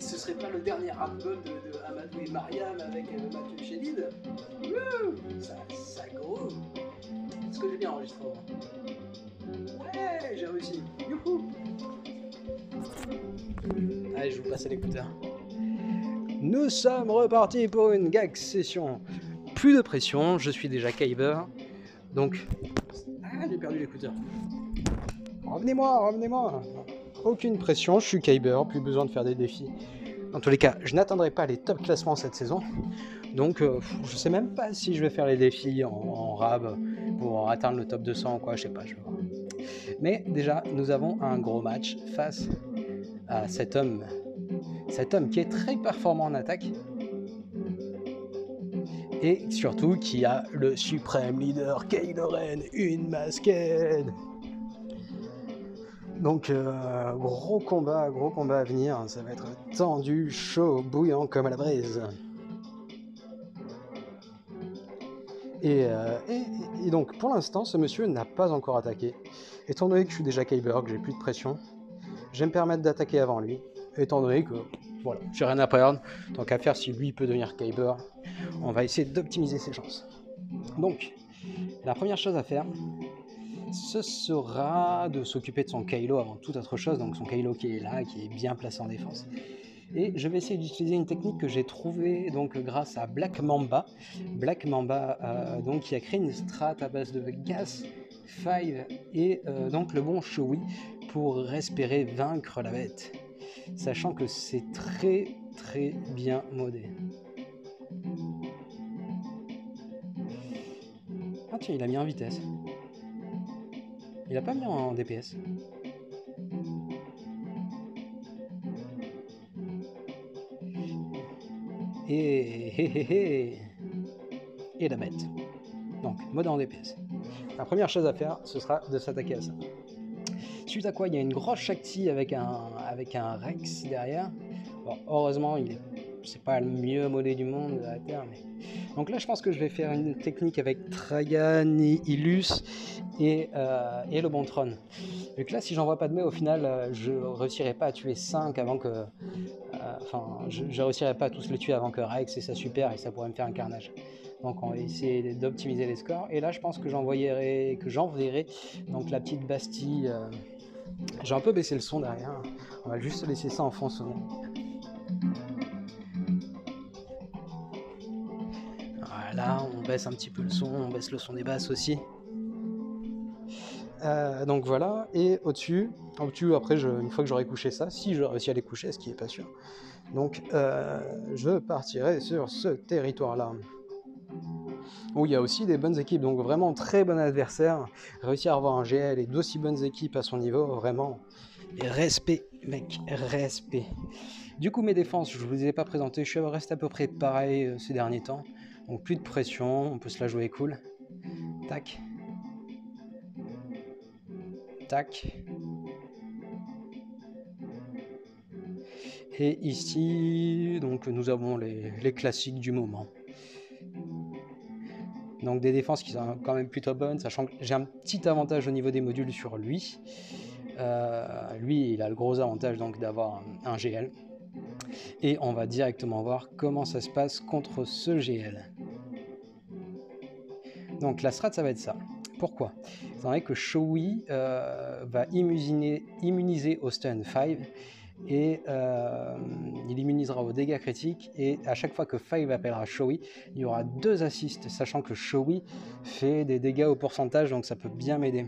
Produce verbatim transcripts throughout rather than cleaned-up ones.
ce serait pas le dernier album de, de Amadou et Mariam avec euh, Mathieu Chédid? Wouh, ça, ça groove. Est-ce que j'ai bien enregistré? Ouais, j'ai réussi. Youhou. Allez, je vous passe à l'écouteur. Nous sommes repartis pour une gag session. Plus de pression, je suis déjà Kyber. Donc... Ah, j'ai perdu l'écouteur. Revenez-moi, revenez-moi. Aucune pression, je suis Kyber, plus besoin de faire des défis. Dans tous les cas, je n'atteindrai pas les top classements cette saison. Donc, euh, je sais même pas si je vais faire les défis en, en rab pour atteindre le top deux cents ou quoi, je sais pas, je vais voir. Mais déjà, nous avons un gros match face à cet homme. Cet homme qui est très performant en attaque. Et surtout qui a le suprême leader Kylo Ren, une masquette. Donc euh, gros combat, gros combat à venir, ça va être tendu, chaud, bouillant comme à la braise. Et, euh, et, et donc pour l'instant, ce monsieur n'a pas encore attaqué. Étant donné que je suis déjà Kyber, que j'ai plus de pression, je vais me permettre d'attaquer avant lui. Étant donné que voilà, j'ai rien à perdre, tant qu'à faire si lui peut devenir Kyber, on va essayer d'optimiser ses chances. Donc, la première chose à faire, ce sera de s'occuper de son Kylo avant toute autre chose, donc son Kylo qui est là, qui est bien placé en défense. Et je vais essayer d'utiliser une technique que j'ai trouvée donc grâce à Black Mamba. Black Mamba euh, donc, qui a créé une strat à base de Gas, Five et euh, donc le bon Chewie pour espérer vaincre la bête. Sachant que c'est très très bien modé. Ah tiens, il a mis en vitesse. Il a pas mis en D P S. Et, et, et, et la bête. Donc, mode en D P S. La première chose à faire, ce sera de s'attaquer à ça. Suite à quoi, il y a une grosse Shakti avec un, avec un Rex derrière. Bon, heureusement, il est, c'est pas le mieux modé du monde à terre. Mais... Donc là, je pense que je vais faire une technique avec Tragan, Illus et, euh, et le Bontron. Vu que là, si j'envoie pas de mai, au final, euh, je réussirai pas à tuer cinq avant que... Euh, enfin, je, je réussirai pas à tous les tuer avant que Rex et ça super et ça pourrait me faire un carnage. Donc on va essayer d'optimiser les scores. Et là, je pense que j'envoyerai, que j'enverrai donc la petite Bastille. Euh, j'ai un peu baissé le son derrière. On va juste laisser ça en fond sonore. Voilà, on baisse un petit peu le son, on baisse le son des basses aussi. Euh, donc voilà, et au-dessus, au-dessus après, je, une fois que j'aurai couché ça, si je réussis à les coucher, ce qui n'est pas sûr, donc euh, je partirai sur ce territoire-là. Où il y a aussi des bonnes équipes, donc vraiment très bon adversaire. Réussir à avoir un G L et d'aussi bonnes équipes à son niveau, vraiment, respect, mec, respect. Du coup, mes défenses, je ne vous les ai pas présentées, je reste à peu près pareil euh, ces derniers temps. Donc plus de pression, on peut se la jouer cool. Tac. Tac. Et ici, donc nous avons les, les classiques du moment. Donc des défenses qui sont quand même plutôt bonnes, sachant que j'ai un petit avantage au niveau des modules sur lui. Euh, lui, il a le gros avantage donc d'avoir un, un G L. Et on va directement voir comment ça se passe contre ce G L. Donc la strat, ça va être ça. Pourquoi? Étant donné que Chewie euh, va immuniser, immuniser au stun cinq et euh, il immunisera aux dégâts critiques, et à chaque fois que cinq appellera Chewie, il y aura deux assists, sachant que Chewie fait des dégâts au pourcentage, donc ça peut bien m'aider.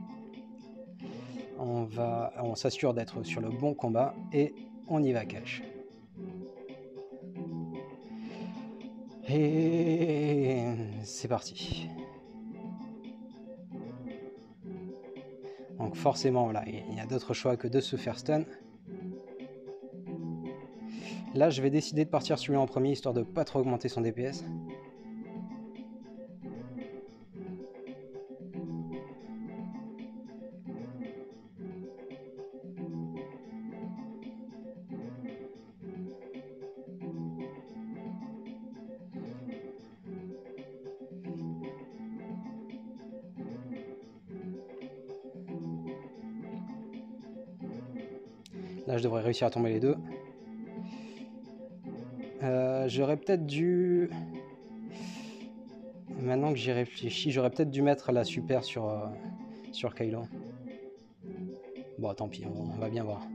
On, va, on s'assure d'être sur le bon combat et on y va cash. Et c'est parti. Donc forcément, là, il n'y a d'autre choix que de se faire stun. Là, je vais décider de partir sur lui en premier, histoire de ne pas trop augmenter son D P S. Là, je devrais réussir à tomber les deux. Euh, j'aurais peut-être dû... Maintenant que j'y réfléchis, j'aurais peut-être dû mettre la super sur, euh, sur Kylo. Bon, tant pis, on, on va bien voir.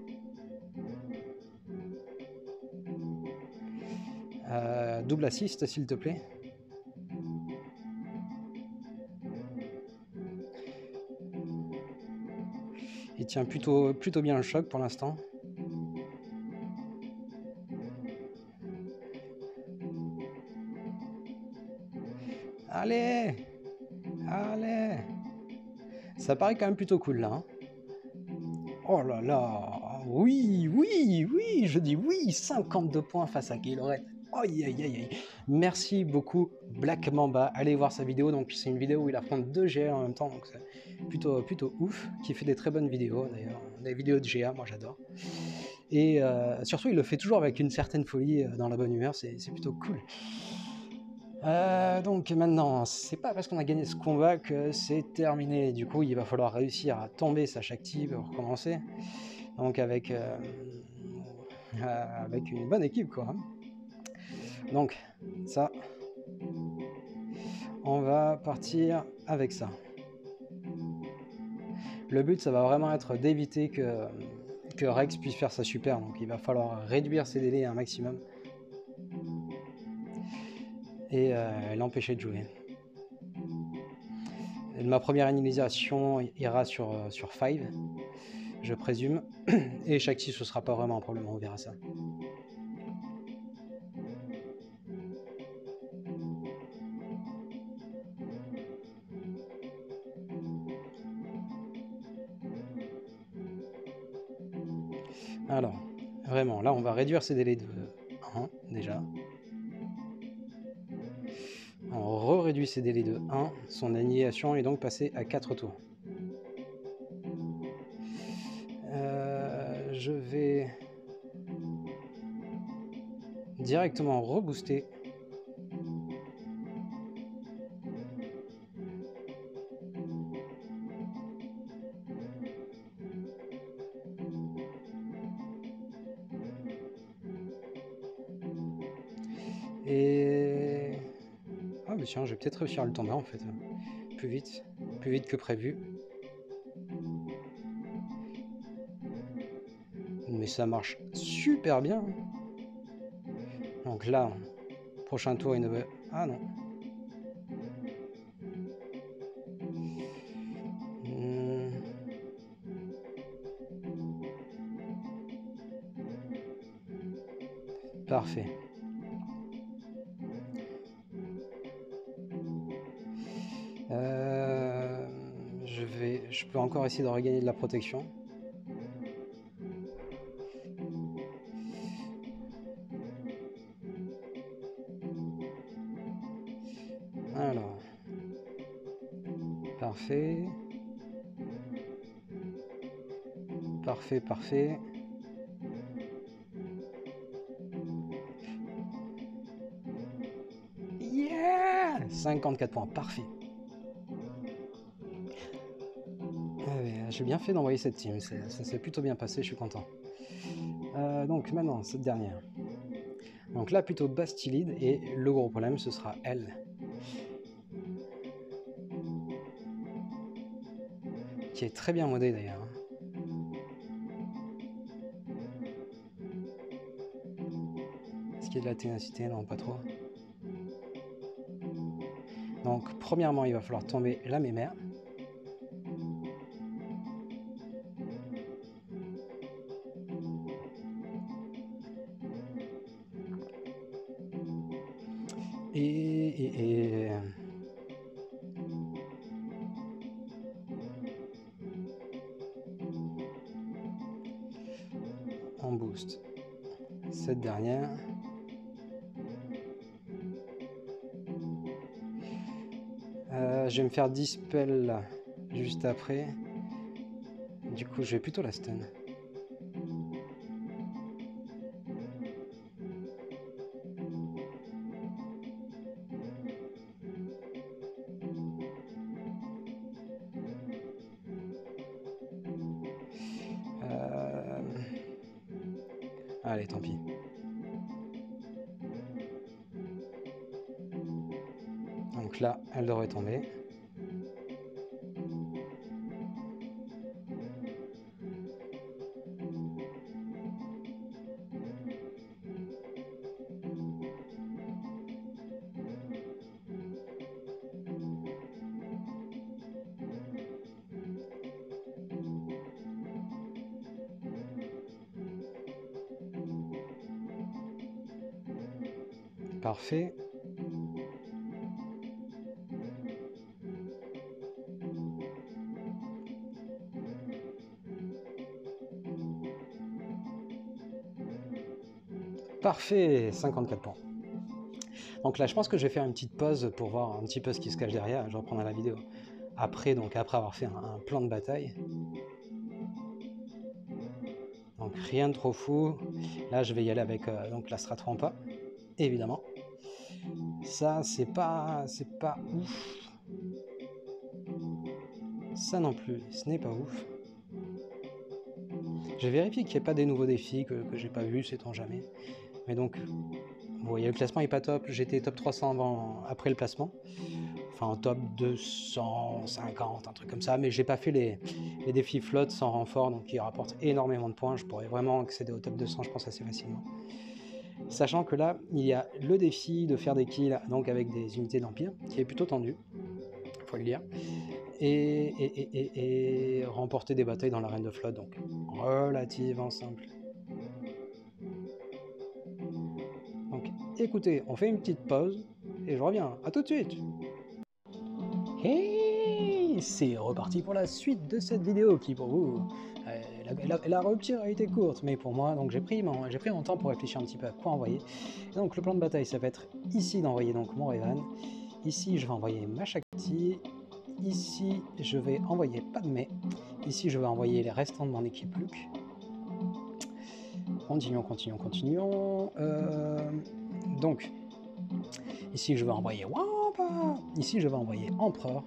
Euh, double assist, s'il te plaît. Il tient plutôt, plutôt bien le choc pour l'instant. Allez! Allez! Ça paraît quand même plutôt cool là. Hein. Oh là là! Oui, oui, oui! Je dis oui! cinquante-deux points face à Kylo Ren. Aïe aïe aïe aïe! Merci beaucoup Black Mamba. Allez voir sa vidéo. Donc c'est une vidéo où il affronte deux G A en même temps. Donc c'est plutôt, plutôt ouf. Qui fait des très bonnes vidéos d'ailleurs. Des vidéos de G A, moi j'adore. Et euh, surtout il le fait toujours avec une certaine folie, euh, dans la bonne humeur. C'est plutôt cool. Euh, donc maintenant, c'est pas parce qu'on a gagné ce combat que c'est terminé. Du coup, il va falloir réussir à tomber sa Shakti pour recommencer. Donc avec, euh, euh, avec une bonne équipe, quoi. Donc, ça, on va partir avec ça. Le but, ça va vraiment être d'éviter que, que Rex puisse faire sa super. Donc, il va falloir réduire ses délais un maximum. Et euh, l'empêcher de jouer. Ma première analysation ira sur, sur cinq, je présume. Et Shakti, ce sera pas vraiment un problème, on verra ça. Alors, vraiment, là, on va réduire ces délais de un, déjà. On re-réduit ces délais de un. Son annihilation est donc passée à quatre tours. Euh, je vais directement rebooster. Et... Ah mais tiens, je vais peut-être réussir à le tomber en fait. Plus vite. Plus vite que prévu. Mais ça marche super bien. Donc là, prochain tour, il ne veut... Ah non. Hmm. Parfait. Euh, je vais, je peux encore essayer de regagner de la protection. Alors, parfait, parfait, parfait. Yeah, cinquante-quatre points, parfait. J'ai bien fait d'envoyer cette team, ça s'est plutôt bien passé, je suis content. Euh, donc maintenant, cette dernière. Donc là, plutôt Bastillide, et le gros problème, ce sera elle. Qui est très bien modée d'ailleurs. Est-ce qu'il y a de la ténacité? Non, pas trop. Donc, premièrement, il va falloir tomber la mémère. Et, et, et... on boost cette dernière. Euh, je vais me faire dispel juste après. Du coup, je vais plutôt la stun. Euh... Allez, tant pis. Donc là, elle devrait tomber. Parfait. Parfait, cinquante-quatre points. Donc là, je pense que je vais faire une petite pause pour voir un petit peu ce qui se cache derrière. Je reprendrai la vidéo après, donc après avoir fait un, un plan de bataille. Donc rien de trop fou. Là, je vais y aller avec euh, donc la strat Rampa, évidemment. Ça, c'est pas, c'est pas ouf. Ça non plus, ce n'est pas ouf. J'ai vérifié qu'il n'y ait pas des nouveaux défis que, que j'ai pas vus, sait-on jamais. Mais donc, vous voyez, le classement est pas top. J'étais top trois cents avant, après le placement. Enfin, top deux cent cinquante, un truc comme ça. Mais j'ai pas fait les, les défis flotte sans renfort, donc qui rapportent énormément de points. Je pourrais vraiment accéder au top deux cents, je pense, assez facilement. Sachant que là, il y a le défi de faire des kills donc avec des unités d'Empire, qui est plutôt tendu, faut le dire. Et, et, et, et, et remporter des batailles dans l'arène de flotte, donc relativement simple. Donc écoutez, on fait une petite pause et je reviens. À tout de suite. Hey, c'est reparti pour la suite de cette vidéo qui pour vous, euh, la, la, la rupture a été courte, mais pour moi, donc j'ai pris, mon, j'ai pris mon temps pour réfléchir un petit peu à quoi envoyer. Et donc le plan de bataille, ça va être ici d'envoyer donc mon Revan, ici je vais envoyer ma Shakti, ici je vais envoyer Padmé, ici je vais envoyer les restants de mon équipe Luke. Continuons, continuons, continuons. Euh, donc, ici je vais envoyer Wampa, ici je vais envoyer Empereur.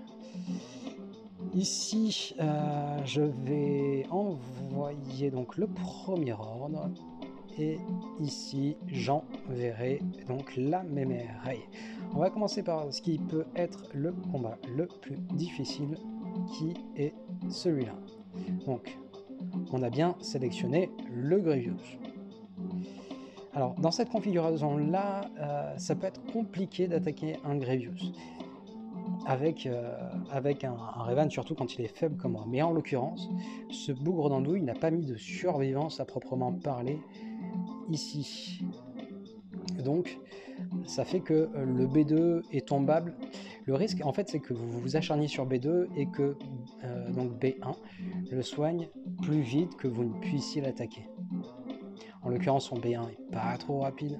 Ici, euh, je vais envoyer donc le premier ordre. Et ici, j'enverrai donc la Mémérei. On va commencer par ce qui peut être le combat le plus difficile, qui est celui-là. Donc, on a bien sélectionné le Grievous. Alors, dans cette configuration-là, euh, ça peut être compliqué d'attaquer un Grievous avec, euh, avec un, un Revan, surtout quand il est faible comme moi. Mais en l'occurrence, ce bougre d'andouille n'a pas mis de survivance à proprement parler ici. Donc, ça fait que le B deux est tombable. Le risque, en fait, c'est que vous vous acharniez sur B deux et que euh, donc B un le soigne plus vite que vous ne puissiez l'attaquer. En l'occurrence, son B un est pas trop rapide.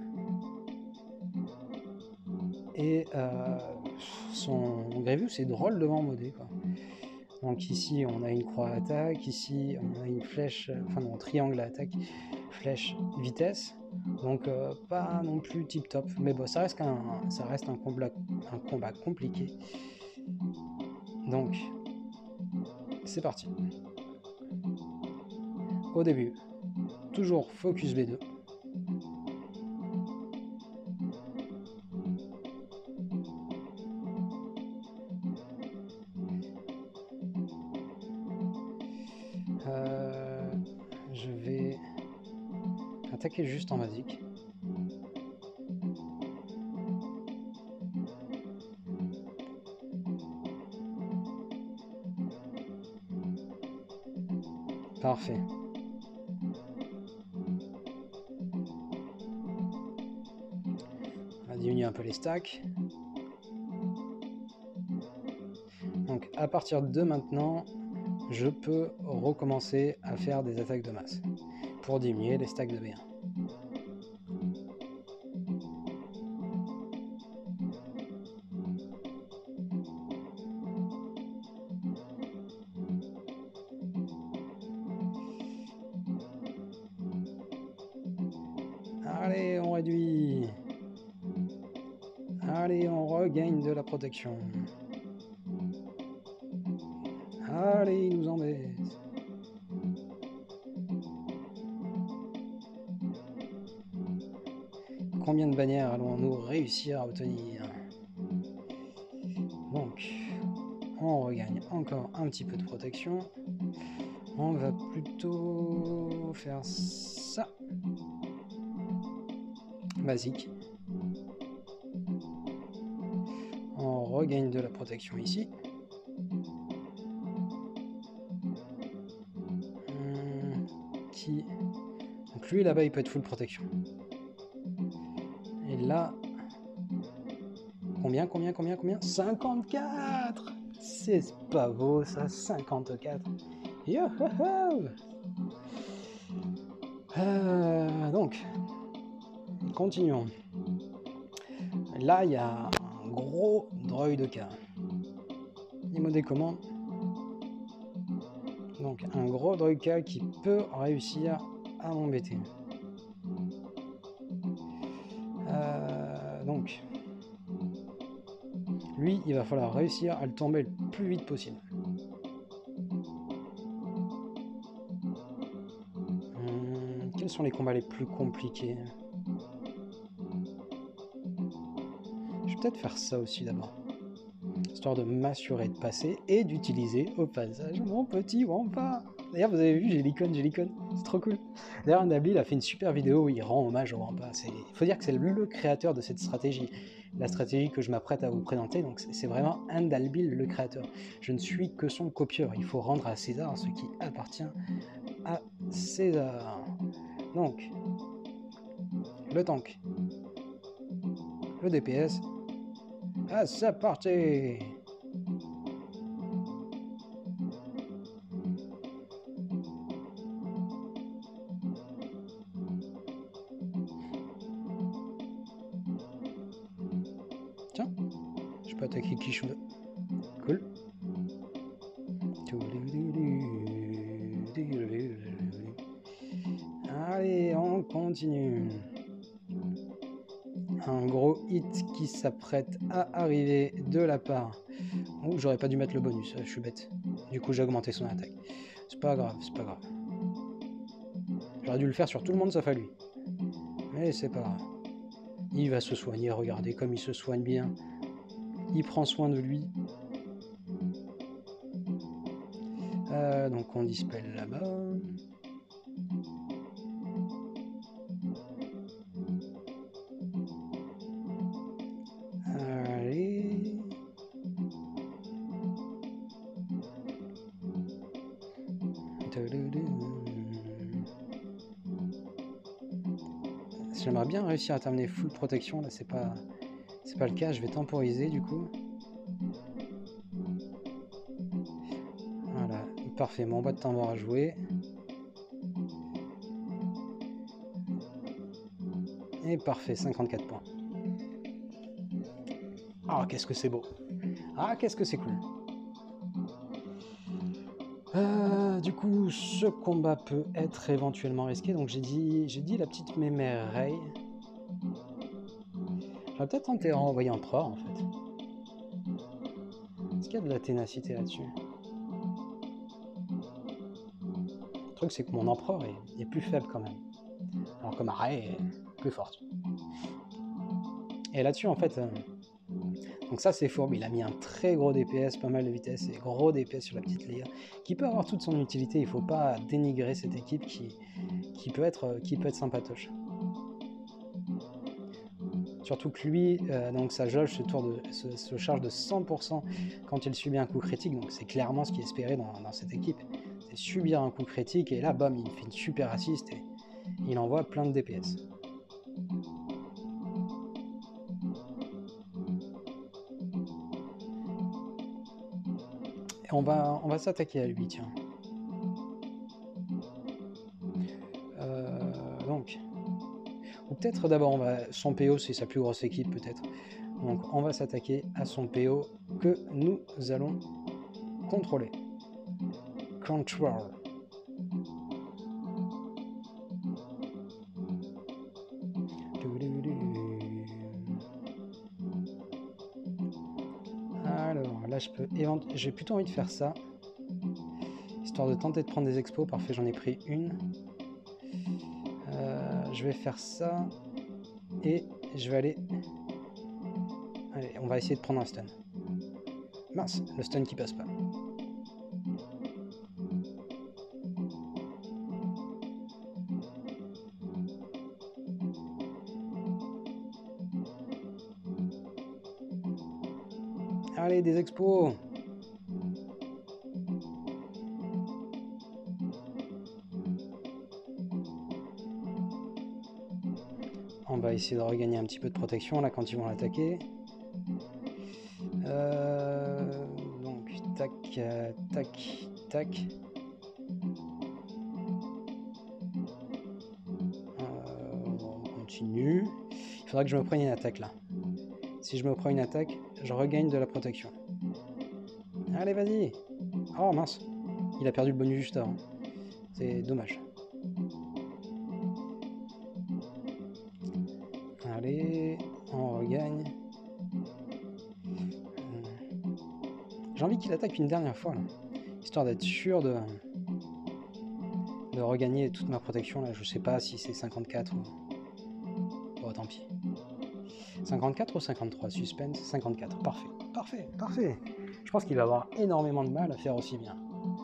Et euh, son Grievous est drôle devant modé, quoi. Donc ici, on a une croix à attaque, ici, on a une flèche, enfin non, triangle à attaque, flèche, vitesse. Donc euh, pas non plus tip top, mais bon, ça reste un, ça reste un combat, un combat compliqué. Donc, c'est parti. Au début, toujours focus B deux. Euh, je vais attaquer juste en basique. Parfait. On va diminuer un peu les stacks. Donc à partir de maintenant, je peux recommencer à faire des attaques de masse pour diminuer les stacks de B un. Allez, on réduit. Allez, on regagne de la protection. Allez, il nous embête. Combien de bannières allons-nous réussir à obtenir? donc, on regagne encore un petit peu de protection. On va plutôt faire ça. Basique. On regagne de la protection ici. Hum, qui... Donc lui là-bas il peut être full protection. Et là... Combien, combien, combien, combien? cinquante-quatre! C'est pas beau ça, cinquante-quatre. Yo ho ho euh, donc, continuons. Là, il y a un gros droïdeka. Niveau des commandes. Donc, un gros droïdeka qui peut réussir à m'embêter. Euh, donc, lui, il va falloir réussir à le tomber le plus vite possible. Hum, quels sont les combats les plus compliqués? Je vais peut-être faire ça aussi d'abord. Histoire de m'assurer de passer et d'utiliser au passage mon petit Wampa. D'ailleurs, vous avez vu, j'ai l'icône, j'ai l'icône. C'est trop cool. D'ailleurs, Nabil a fait une super vidéo où il rend hommage au Wampa. Il faut dire que c'est le, le créateur de cette stratégie. La stratégie que je m'apprête à vous présenter, donc c'est vraiment Andalbil le créateur. Je ne suis que son copieur. Il faut rendre à César ce qui appartient à César. Donc, le tank, le D P S, à sa portée. Tiens, je peux attaquer qui je veux. Cool. Allez, on continue. Un gros hit qui s'apprête à arriver de la part. Oh, j'aurais pas dû mettre le bonus, je suis bête. Du coup, j'ai augmenté son attaque. C'est pas grave, c'est pas grave. J'aurais dû le faire sur tout le monde sauf à lui. Mais c'est pas grave. Il va se soigner, regardez comme il se soigne bien. Il prend soin de lui. Euh, donc on dispelle là-bas. Allez. J'aimerais bien réussir à terminer full protection, là c'est pas c'est pas le cas, je vais temporiser du coup. Voilà, parfait, mon boîte de tambour à jouer. Et parfait, cinquante-quatre points. Ah, qu'est-ce que c'est beau. Ah, qu'est-ce que c'est cool. Euh, du coup, ce combat peut être éventuellement risqué. Donc j'ai dit, j'ai dit la petite mémère Ray. J'aurais peut-être tenté de renvoyer Empereur en fait. Est-ce qu'il y a de la ténacité là-dessus? Le truc c'est que mon Empereur est, est plus faible quand même. Alors que ma Ray est plus forte. Et là-dessus en fait... Euh, donc ça c'est fourbe, il a mis un très gros D P S, pas mal de vitesse et gros D P S sur la petite Leia, qui peut avoir toute son utilité, il ne faut pas dénigrer cette équipe qui, qui, peut, être, qui peut être sympatoche. Surtout que lui, euh, donc sa jauge se, tourne de, se, se charge de cent pour cent quand il subit un coup critique, donc c'est clairement ce qui est espéré dans, dans cette équipe. C'est subir un coup critique et là, bam, il fait une super assist et il envoie plein de D P S. Et on va, on va s'attaquer à lui, tiens. Euh, donc... Ou peut-être d'abord, on va son P O, c'est sa plus grosse équipe peut-être. Donc on va s'attaquer à son P O que nous allons contrôler. Control. Alors là, je peux éventuellement... J'ai plutôt envie de faire ça. Histoire de tenter de prendre des expos. Parfait, j'en ai pris une. Euh, je vais faire ça. Et je vais aller... Allez, on va essayer de prendre un stun. Mince, le stun qui passe pas. Allez, des expos. On va essayer de regagner un petit peu de protection là quand ils vont l'attaquer. Euh, donc, tac, euh, tac, tac. Euh, on continue. Il faudra que je me prenne une attaque là. Si je me prends une attaque, je regagne de la protection. Allez, vas-y. Oh mince, il a perdu le bonus juste avant. C'est dommage. Allez, on regagne. J'ai envie qu'il attaque une dernière fois, là, histoire d'être sûr de, de regagner toute ma protection. Là, je sais pas si c'est cinquante-quatre ou... Oh, tant pis. cinquante-quatre ou cinquante-trois, suspense, cinquante-quatre. Parfait, parfait, parfait. Je pense qu'il va avoir énormément de mal à faire aussi bien.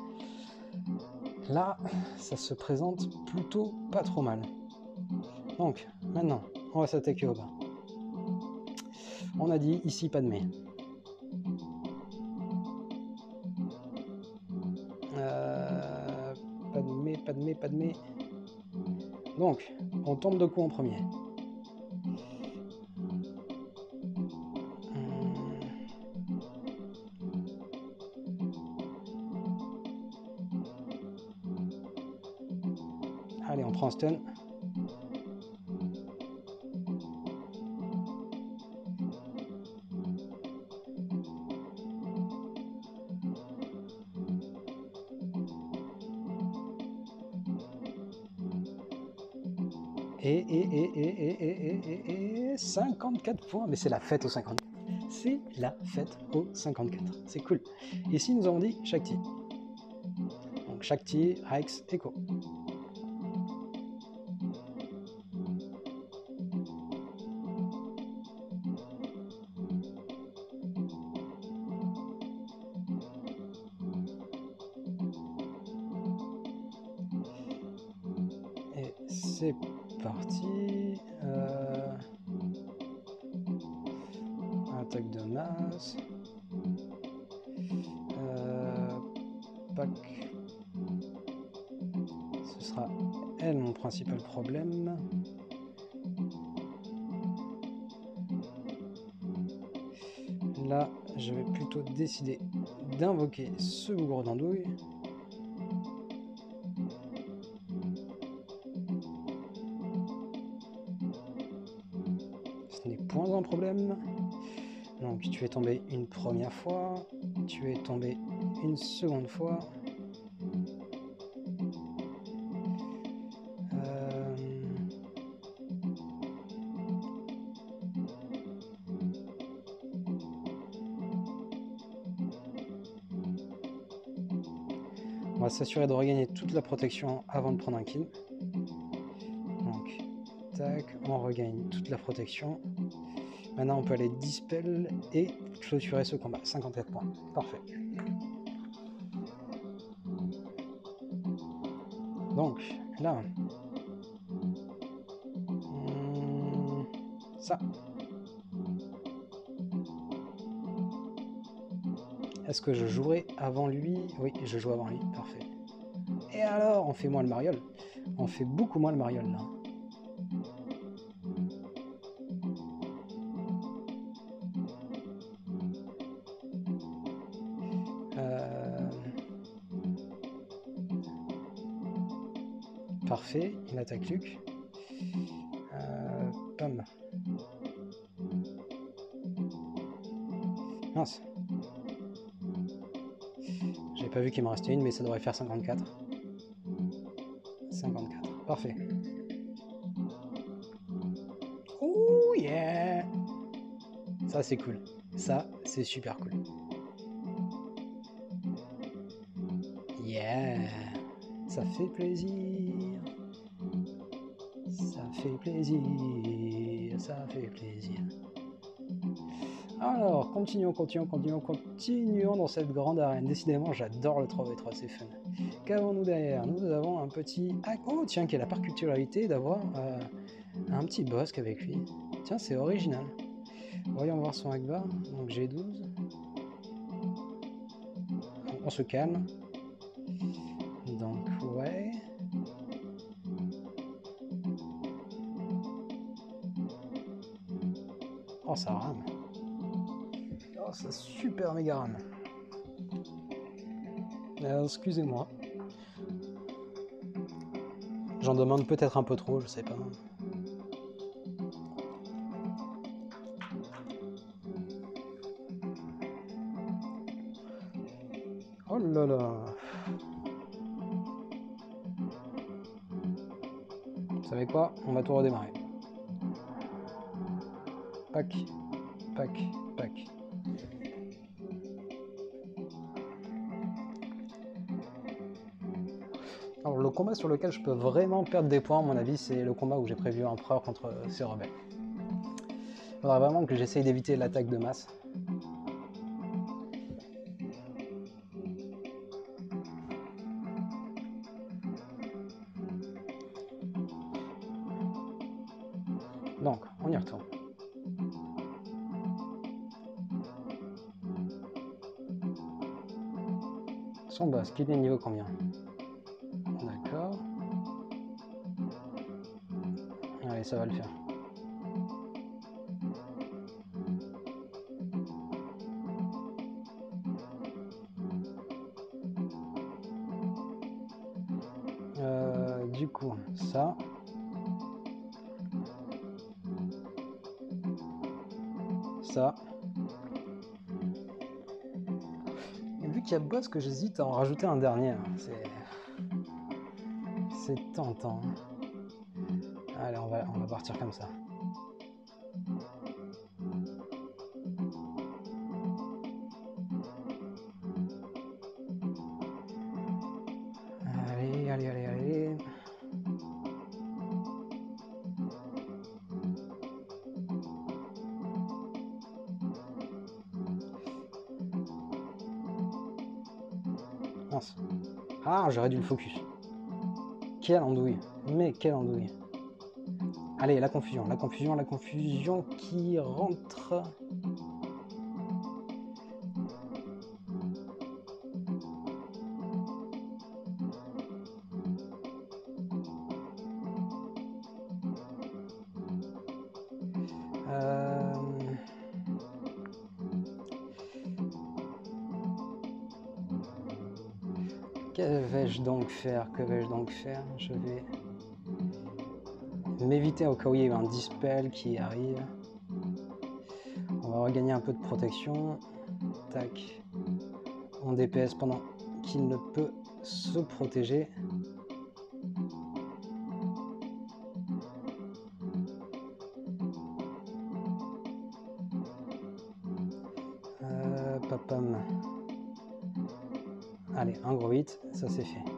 Là, ça se présente plutôt pas trop mal. Donc, maintenant, on va s'attaquer au bas. On a dit ici pas de mais. Euh, pas de mais, pas de mais, pas de mais. Donc, on tombe de coup en premier. Hum. Allez, on prend stun. Et, et, et, et, et, et, et, et, cinquante-quatre points. Mais c'est la fête au cinquante-quatre. C'est la fête au cinquante-quatre. C'est cool. Ici, nous avons dit Shakti. Donc Shakti, Rex, Echo. Et c'est parti. Euh... Attaque de masse. Euh... Pack. Ce sera elle mon principal problème. Là, je vais plutôt décider d'invoquer ce bougre d'andouille. Ce n'est point un problème. Donc tu es tombé une première fois, tu es tombé une seconde fois. Euh... On va s'assurer de regagner toute la protection avant de prendre un kill. Donc, tac, on regagne toute la protection. Maintenant, on peut aller dispel et clôturer ce combat. cinquante-quatre points. Parfait. Donc, là... Hum, ça. Est-ce que je jouerai avant lui? Oui, je joue avant lui. Parfait. Et alors, on fait moins le mariole. On fait beaucoup moins le mariole, là. Euh... Parfait, il attaque Luc. Euh... Pam. Mince. J'avais pas vu qu'il me restait une, mais ça devrait faire cinquante-quatre. cinquante-quatre, parfait. Oh yeah! Ça c'est cool. Ça c'est super cool. Yeah! Ça fait plaisir. Ça fait plaisir. Ça fait plaisir. Alors, continuons, continuons, continuons, continuons dans cette grande arène. Décidément, j'adore le trois contre trois, c'est fun. Qu'avons-nous derrière? Nous avons un petit... Ah, oh, tiens, qui a la particularité d'avoir euh, un petit bosque avec lui. Tiens, c'est original. Voyons voir son hackbar. Donc, G douze. On se calme. Donc, ouais... Oh, ça rame. Oh, ça super méga rame. Euh, excusez-moi. J'en demande peut-être un peu trop, je sais pas. Oh là là. Vous savez quoi? On va tout redémarrer. Pac, pac, pac. Alors le combat sur lequel je peux vraiment perdre des points, à mon avis, c'est le combat où j'ai prévu Empereur contre ces rebelles. Il faudra vraiment que j'essaye d'éviter l'attaque de masse. Donc, on y retourne. Son boss, qu'il est niveau combien? D'accord. Allez, ça va le faire. Euh, du coup, ça... Ça... Et vu qu'il y a boss que j'hésite à en rajouter un dernier, c'est... C'est tentant. Allez, on va, on va partir comme ça. Allez, allez, allez, allez. Mince. Ah, j'aurais dû le focus. Quelle andouille. Mais quelle andouille. Allez, la confusion, la confusion, la confusion qui rentre. Euh... Que vais-je donc faire? Que vais-je donc faire? Je vais m'éviter au cas où il y a eu un dispel qui arrive. On va regagner un peu de protection. Tac. On D P S pendant qu'il ne peut se protéger. Euh, papam. Allez, un gros hit, ça c'est fait.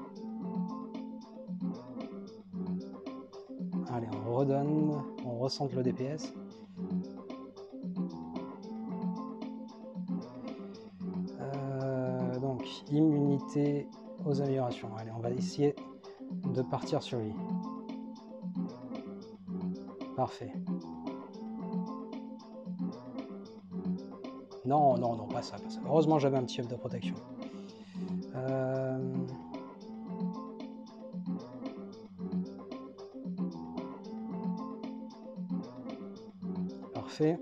Allez, on redonne, on recentre le D P S. Euh, donc, immunité aux améliorations. Allez, on va essayer de partir sur lui. Parfait. Non, non, non, pas ça, pas ça. Heureusement, j'avais un petit œuf de protection. Euh... Parfait.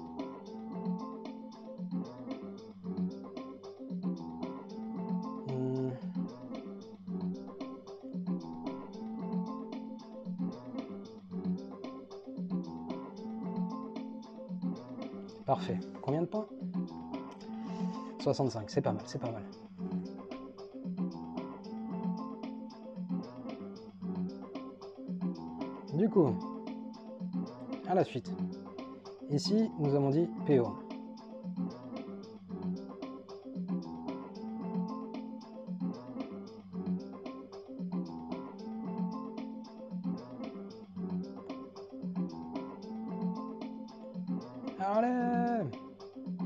Hmm. Parfait. Combien de points? soixante-cinq, c'est pas mal, c'est pas mal. Du coup, à la suite. Ici, nous avons dit P O. Allez!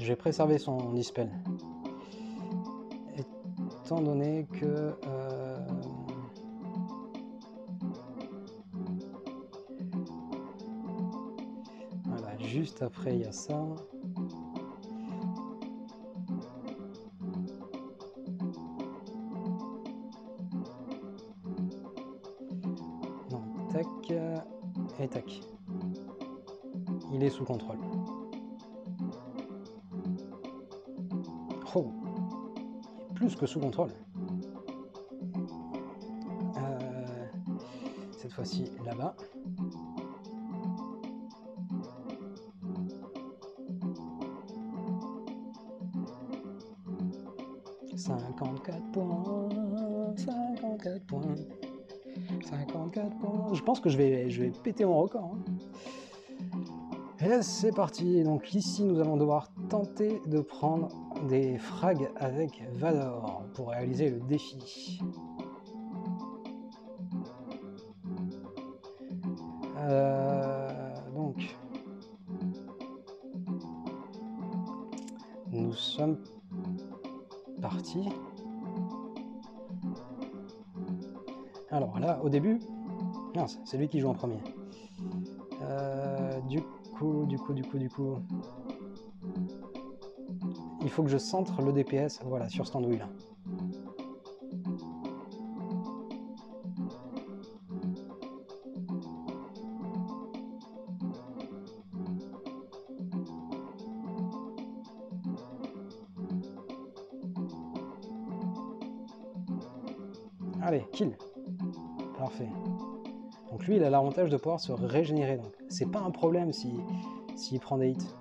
je vais préserver son dispel. Étant donné que... Euh... Voilà, juste après il y a ça. Non, tac, et tac. Il est sous contrôle. Oh, il est plus que sous contrôle. Euh, cette fois-ci là-bas. cinquante-quatre points, cinquante-quatre points, cinquante-quatre points. Je pense que je vais, je vais péter mon record. Hein. Et c'est parti. Donc ici, nous allons devoir tenter de prendre des frags avec Vador pour réaliser le défi. Euh, donc, nous sommes partis. Alors là, au début, non, c'est lui qui joue en premier. Euh, du coup, du coup, du coup, du coup, il faut que je centre le D P S, voilà, sur cette andouille là. Allez, kill. Parfait. Donc lui, il a l'avantage de pouvoir se régénérer. Donc c'est pas un problème si s'il prend des hits.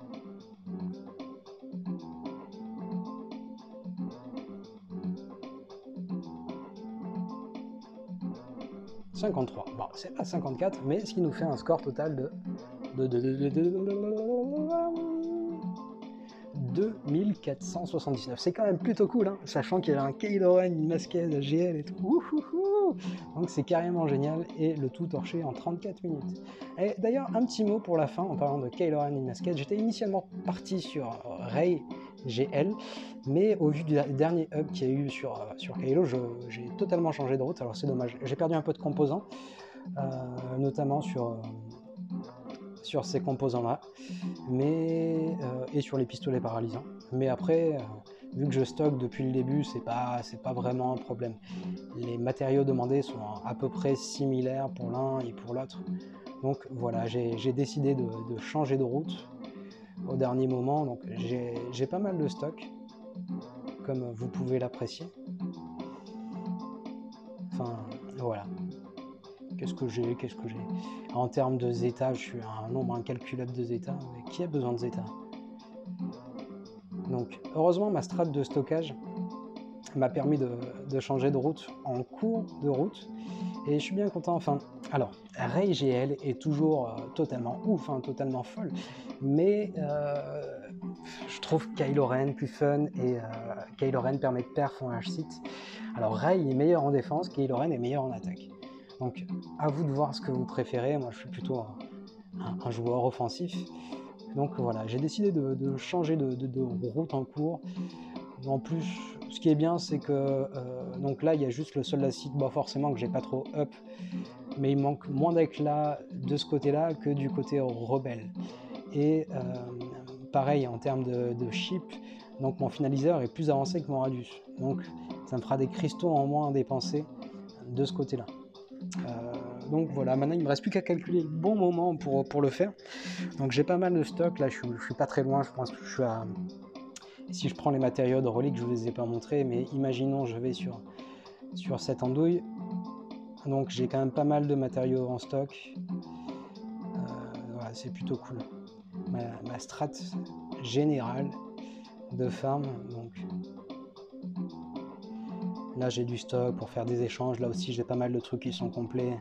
cinquante-trois. Bon, c'est pas cinquante-quatre, mais ce qui nous fait un score total de, de, de, de, de, de, de deux mille quatre cent soixante-dix-neuf. C'est quand même plutôt cool, hein, sachant qu'il y a un Kylo Ren, une masquette, G L et tout. Ouhouhou. Donc c'est carrément génial, et le tout torché en trente-quatre minutes. Et d'ailleurs, un petit mot pour la fin, en parlant de Kylo Ren, une masquette. J'étais initialement parti sur Rey G L, mais au vu du dernier hub qu'il y a eu sur, sur Kylo, j'ai totalement changé de route. Alors c'est dommage, j'ai perdu un peu de composants, euh, notamment sur... Euh, sur ces composants là, mais euh, et sur les pistolets paralysants. Mais après, euh, vu que je stocke depuis le début, c'est pas c'est pas vraiment un problème. Les matériaux demandés sont à peu près similaires pour l'un et pour l'autre. Donc voilà, j'ai décidé de, de changer de route au dernier moment. Donc j'ai pas mal de stock, comme vous pouvez l'apprécier. Enfin voilà. Qu'est-ce que j'ai Qu'est-ce que j'ai En termes de zeta, je suis à un nombre incalculable de zeta. Mais qui a besoin de zeta? Donc, heureusement, ma strat de stockage m'a permis de, de changer de route en cours de route. Et je suis bien content. Enfin, alors, Rey G L est toujours euh, totalement ouf, hein, totalement folle. Mais euh, je trouve Kylo Ren plus fun, et euh, Kylo Ren permet de perf en H-Sit. Alors, Rey est meilleur en défense, Kylo Ren est meilleur en attaque. Donc, à vous de voir ce que vous préférez. Moi, je suis plutôt un, un, un joueur offensif. Donc voilà, j'ai décidé de, de changer de, de, de route en cours. En plus, ce qui est bien, c'est que euh, donc là, il y a juste le soldat Sith, bah forcément que j'ai pas trop up, mais il manque moins d'éclat de ce côté-là que du côté rebelle. Et euh, pareil en termes de, de chip, donc mon finaliseur est plus avancé que mon radius. Donc ça me fera des cristaux en moins à dépenser de ce côté-là. Euh, donc voilà, maintenant il ne me reste plus qu'à calculer le bon moment pour, pour le faire. Donc j'ai pas mal de stock, là je suis, je suis pas très loin, je pense que je suis à... Si je prends les matériaux de reliques, je vous les ai pas montrés, mais imaginons je vais sur, sur cette andouille. Donc j'ai quand même pas mal de matériaux en stock. Euh, voilà, c'est plutôt cool. Ma, ma strat générale de farm, donc... Là j'ai du stock pour faire des échanges, là aussi j'ai pas mal de trucs qui sont complets.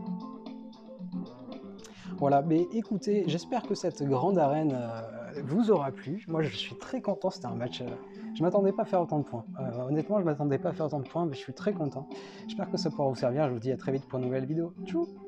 Voilà, mais écoutez, j'espère que cette grande arène euh, vous aura plu. Moi je suis très content, c'était un match, euh, je m'attendais pas à faire autant de points. Euh, honnêtement je m'attendais pas à faire autant de points, mais je suis très content. J'espère que ça pourra vous servir, je vous dis à très vite pour une nouvelle vidéo. Tchou.